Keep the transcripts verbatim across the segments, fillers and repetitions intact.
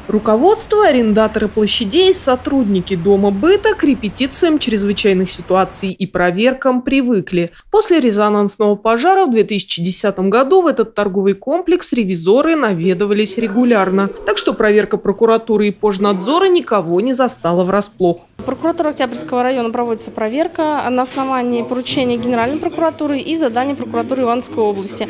Руководство, арендаторы площадей, сотрудники дома быта к репетициям чрезвычайных ситуаций и проверкам привыкли. После резонансного пожара в две тысячи десятом году в этот торговый комплекс ревизоры наведывались регулярно. Так что проверка прокуратуры и пожнадзора никого не застала врасплох. Прокуратура Октябрьского района проводится проверка на основании поручения Генеральной прокуратуры и заданий прокуратуры Ивановской области.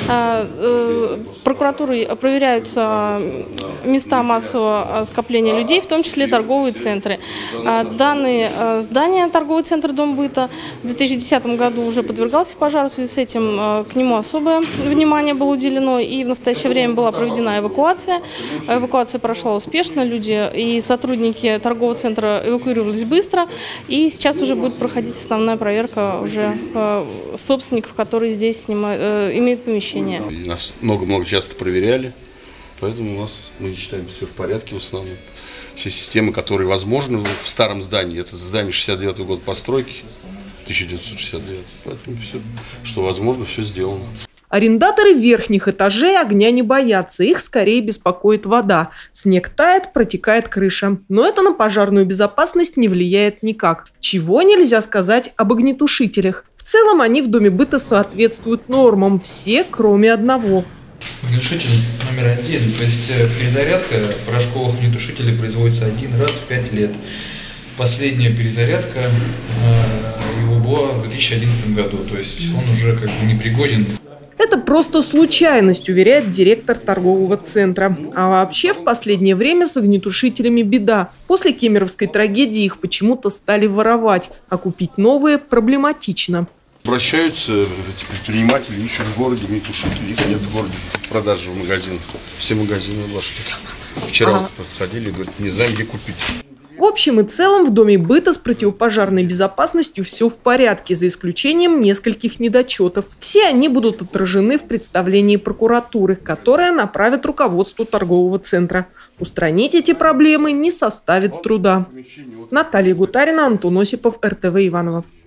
Прокуратурой проверяются места массового скопления людей, в том числе торговые центры. Данные здания торговый центр Дом быта в две тысячи десятом году уже подвергался пожару, в связи с этим к нему особое внимание было уделено, и в настоящее время была проведена эвакуация. Эвакуация прошла успешно, люди и сотрудники торгового центра эвакуировались быстро, и сейчас уже будет проходить основная проверка уже собственников, которые здесь снимают, имеют помещение. Нас много-много часто проверяли. Поэтому у нас, мы считаем, все в порядке в основном. Все системы, которые возможны в старом здании, это здание шестьдесят девятого года постройки, тысяча девятьсот шестьдесят девятый, поэтому все, что возможно, все сделано. Арендаторы верхних этажей огня не боятся, их скорее беспокоит вода. Снег тает, протекает крыша. Но это на пожарную безопасность не влияет никак. Чего нельзя сказать об огнетушителях. В целом они в доме быта соответствуют нормам, все кроме одного. Огнетушитель номер один, то есть перезарядка порошковых огнетушителей производится один раз в пять лет. Последняя перезарядка э, его была в две тысячи одиннадцатом году, то есть он уже как бы непригоден. Это просто случайность, уверяет директор торгового центра. А вообще в последнее время с огнетушителями беда. После кемеровской трагедии их почему-то стали воровать, а купить новые проблематично. Обращаются эти предприниматели, ищут в городе огнетушители, их нет в городе в продаже в магазинах. Все магазины обошли. Вчера ага. подходили и говорят, не знаем, где купить. В общем и целом в доме быта с противопожарной безопасностью все в порядке, за исключением нескольких недочетов. Все они будут отражены в представлении прокуратуры, которая направит руководству торгового центра. Устранить эти проблемы не составит труда. Наталья Гутарина, Антон Осипов, эр тэ вэ Иваново.